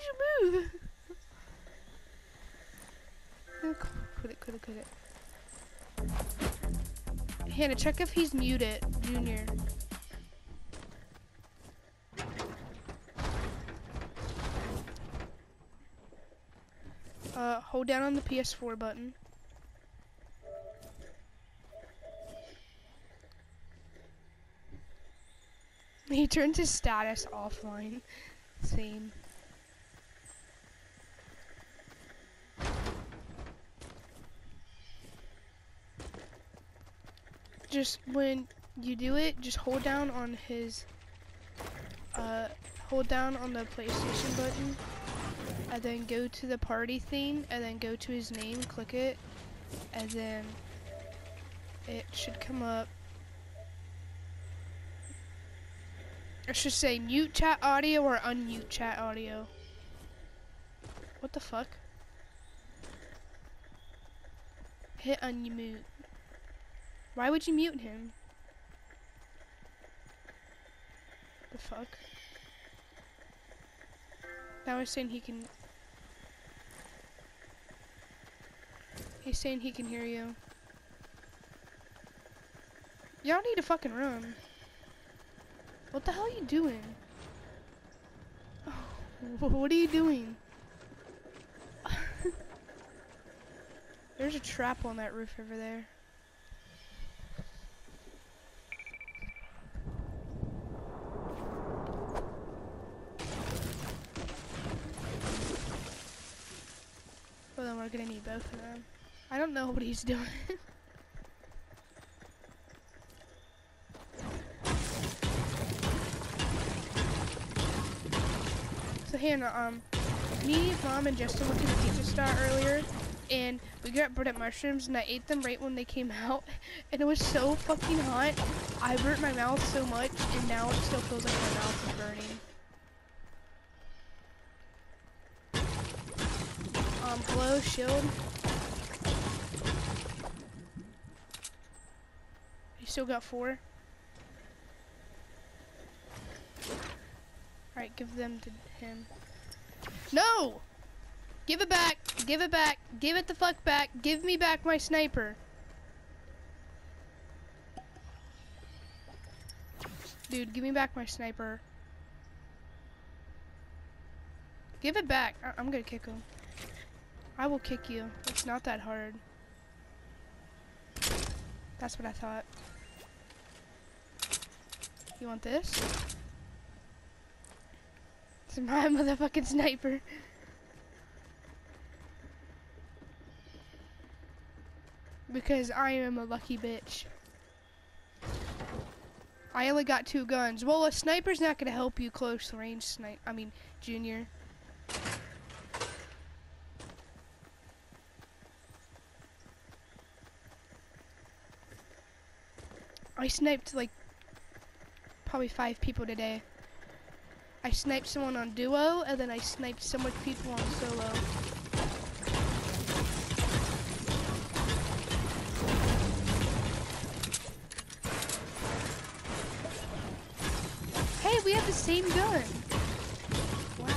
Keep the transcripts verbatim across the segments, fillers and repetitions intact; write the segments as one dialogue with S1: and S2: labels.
S1: you move? No, quit it, quit it, quit it. Hannah, check if he's muted, Junior. Uh, hold down on the P S four button. He turned his status offline. Same. Just when you do it, just hold down on his, uh, hold down on the PlayStation button, and then go to the party thing, and then go to his name, click it, and then it should come up. It should say mute chat audio or unmute chat audio. What the fuck? Hit unmute. Why would you mute him? The fuck? Now he's saying he can... He's saying he can hear you. Y'all need to fucking run. What the hell are you doing? Oh, what are you doing? There's a trap on that roof over there. Well, then we're gonna need both of them. I don't know what he's doing. So Hannah, um, me, Mom, and Justin went to the pizza store earlier, and we got burnt mushrooms, and I ate them right when they came out, and it was so fucking hot. I burnt my mouth so much, and now it still feels like my mouth is burning. Um, hello, shield. You still got four? Alright, give them to him. No! Give it back! Give it back! Give it the fuck back! Give me back my sniper! Dude, give me back my sniper. Give it back! I I'm gonna kick him. I will kick you. It's not that hard. That's what I thought. You want this? It's my motherfucking sniper. Because I am a lucky bitch. I only got two guns. Well, a sniper's not gonna help you close range snipe. I mean, Junior. I sniped like probably five people today. I sniped someone on duo, and then I sniped so much people on solo. Hey, we have the same gun. Wow.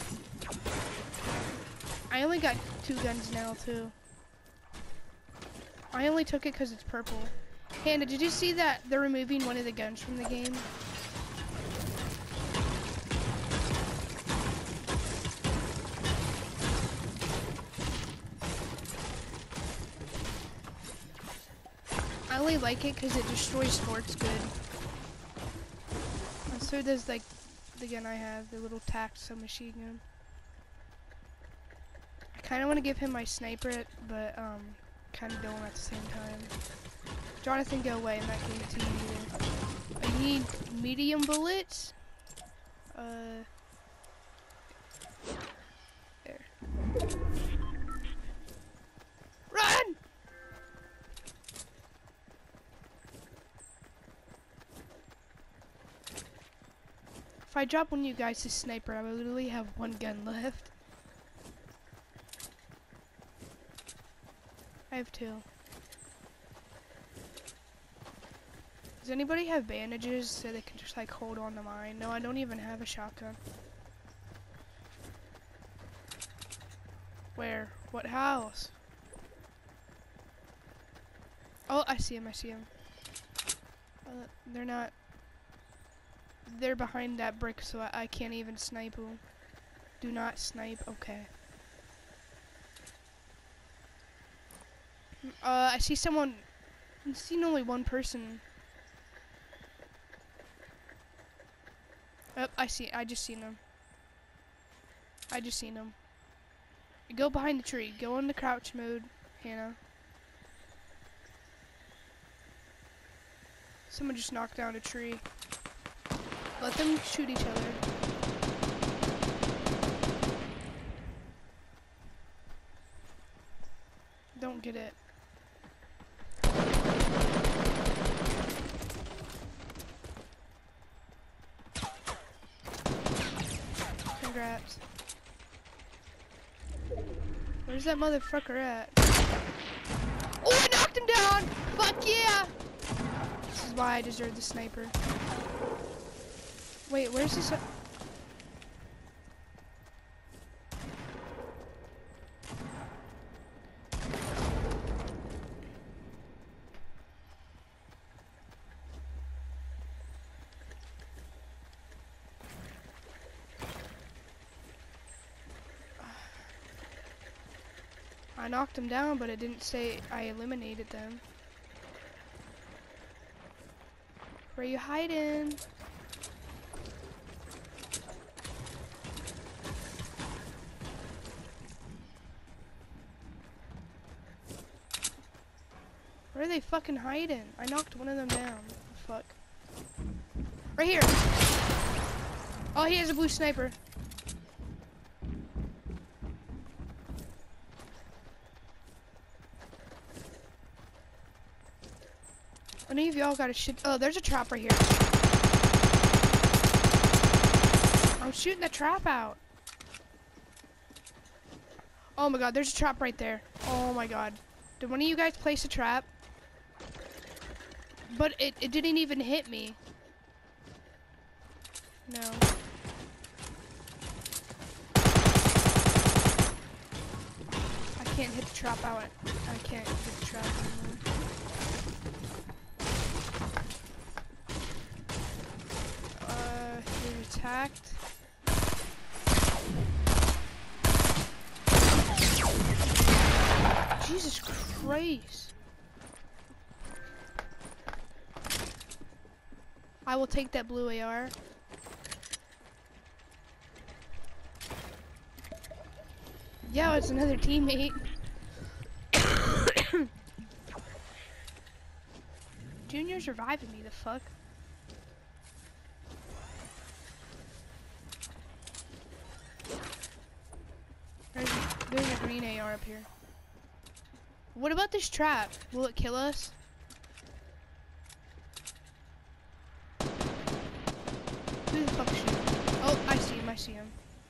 S1: I only got two guns now too. I only took it because it's purple. Hannah, did you see that they're removing one of the guns from the game? I only like it because it destroys forts good. And so does like the gun I have, the little tac submachine gun. I kind of want to give him my sniper, but um, kind of don't at the same time. Jonathan, go away. I'm not giving it to you either. I need medium bullets. Uh, there. Run! If I drop one of you guys to sniper, I will literally have one gun left. I have two. Does anybody have bandages so they can just like hold on to mine? No, I don't even have a shotgun. Where? What house? Oh, I see him, I see him. Uh, they're not... They're behind that brick, so I, I can't even snipe them. Do not snipe, okay. Uh, I see someone... I've seen only one person. Oh, I see, I just seen them. I just seen them. Go behind the tree. Go into crouch mode, Hannah. Someone just knocked down a tree. Let them shoot each other. Don't get it. Congrats. Where's that motherfucker at? Oh, I knocked him down! Fuck yeah! This is why I deserve the sniper. Wait, where's this? I knocked them down, but it didn't say I eliminated them. Where you hiding? Where are they fucking hiding? I knocked one of them down. Fuck. Right here! Oh, he has a blue sniper. Any of y'all got a shit? Oh, there's a trap right here. I'm shooting the trap out. Oh my god, there's a trap right there. Oh my god. Did one of you guys place a trap? But it, it didn't even hit me. No. I can't hit the trap out. I can't hit the trap anymore. Attacked. Jesus Christ. I will take that blue A R. Yeah, it's another teammate. Junior's reviving me, the fuck? There's, there's a green A R up here. What about this trap? Will it kill us? Who the fuck shooting? Oh, I see him, I see him.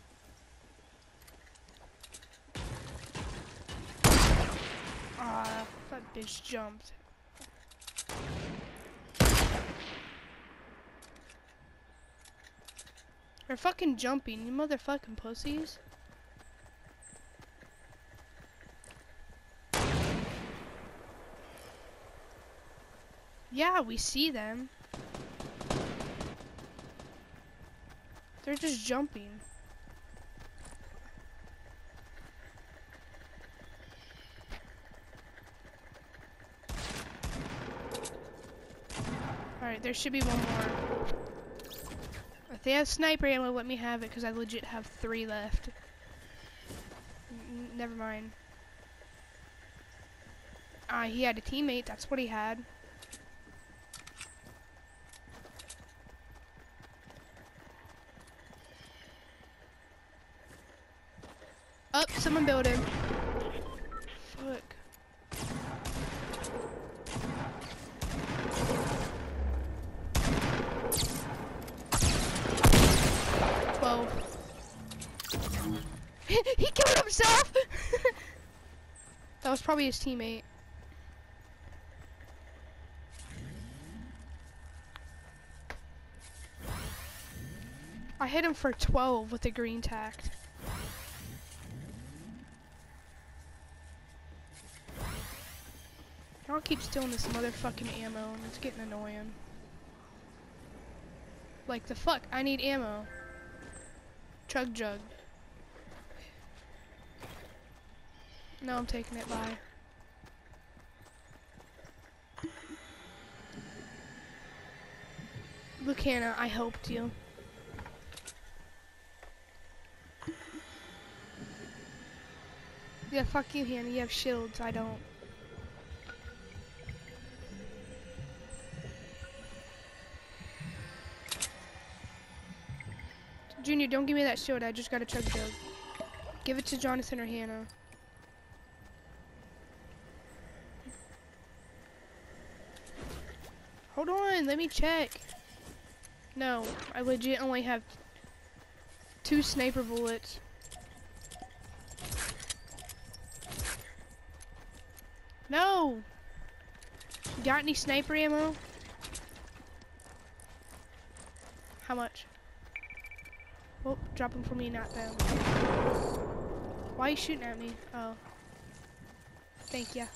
S1: Ah, that bitch jumped. They're fucking jumping, you motherfucking pussies. Yeah, we see them. They're just jumping. Alright, there should be one more. If they have sniper ammo, let me have it, because I legit have three left. N never mind. Ah, uh, he had a teammate, that's what he had. Up, oh, someone built him. Fuck. Twelve. He killed himself! That was probably his teammate. I hit him for twelve with the green tact. Y'all keep stealing this motherfucking ammo and it's getting annoying. Like the fuck, I need ammo. Chug jug. No, I'm taking it, bye. Look, Hannah, I helped you. Yeah, fuck you, Hannah, you have shields, I don't. Junior, don't give me that shield, I just got a chug jug. Give it to Jonathan or Hannah. Hold on, let me check. No, I legit only have two sniper bullets. No! Got any sniper ammo? How much? Oh, drop them for me, not them. Why are you shooting at me? Oh. Thank ya.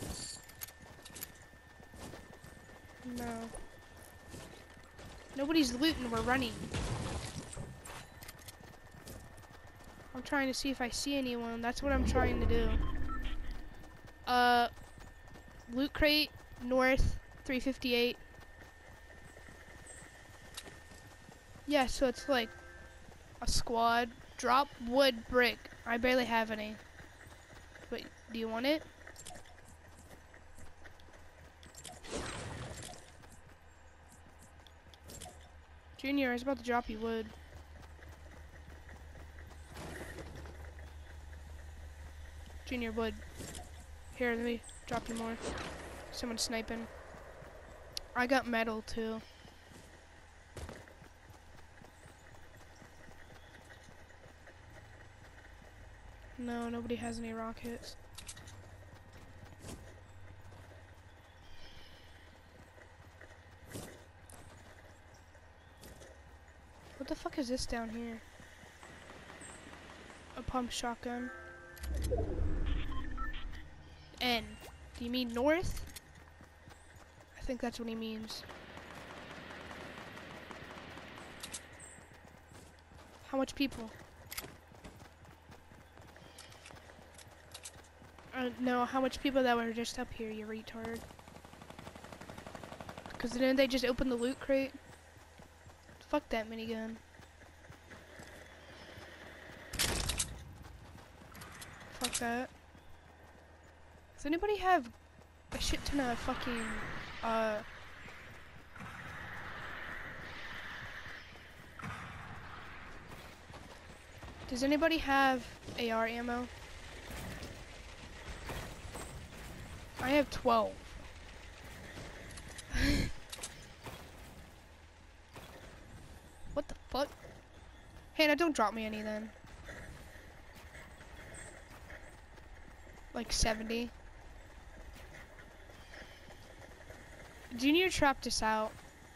S1: No. Nobody's looting, we're running. I'm trying to see if I see anyone. That's what I'm trying to do. Uh, loot crate, north, three fifty-eight. Yeah, so it's like a squad. Drop wood brick. I barely have any. Wait, do you want it? Junior, I was about to drop you wood. Junior, wood. Here, let me drop you more. Someone's sniping. I got metal too. No, nobody has any rockets. What the fuck is this down here? A pump shotgun. N. Do you mean north? I think that's what he means. How much people? Uh, no, how much people that were just up here, you retard? Because didn't they just open the loot crate? Fuck that minigun. Fuck that. Does anybody have a shit ton of fucking, uh... Does anybody have A R ammo? I have twelve. What the fuck? Hannah, don't drop me any then. Like seventy. Junior trapped us out.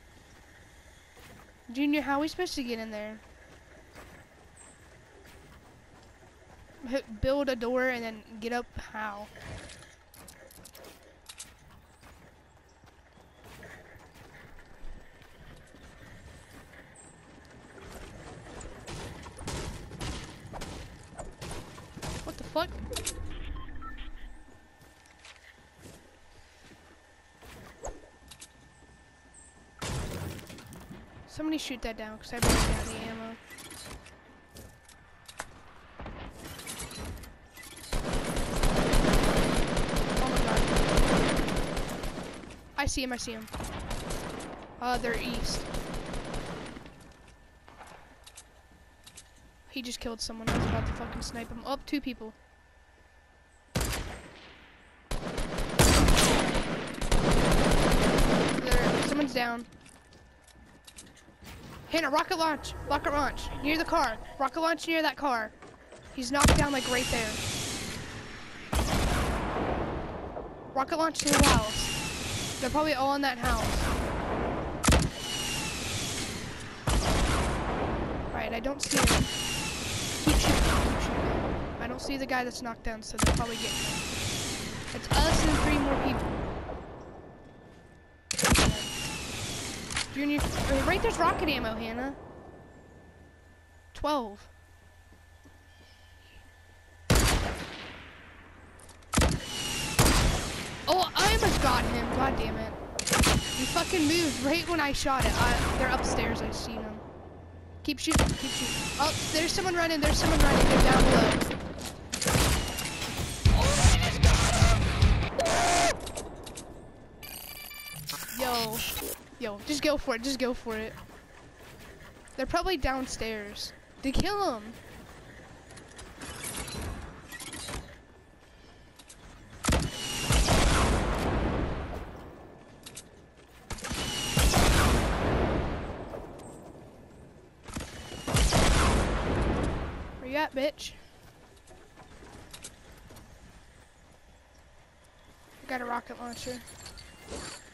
S1: Junior, how are we supposed to get in there? Hit, build a door and then get up how? What the fuck? Somebody shoot that down, because I don't have any ammo. Oh my god. I see him, I see him. Uh, they're east. He just killed someone. I was about to fucking snipe him. Up, oh, two people. There, someone's down. Hannah, rocket launch, rocket launch, near the car. Rocket launch near that car. He's knocked down like right there. Rocket launch to the house. They're probably all in that house. Alright, I don't see him. Keep shooting, keep shooting. I don't see the guy that's knocked down, so they're probably getting him. It's us and three more people. You're in your, right there's rocket ammo, Hannah. twelve. Oh, I almost got him. God damn it. He fucking moved right when I shot it. I, they're upstairs. I seen them. Keep shooting. Keep shooting. Oh, there's someone running. There's someone running. They're down below. Oh, I just got him. Yo. Yo, just go for it. Just go for it. They're probably downstairs. To kill him. Where you at, bitch? I got a rocket launcher.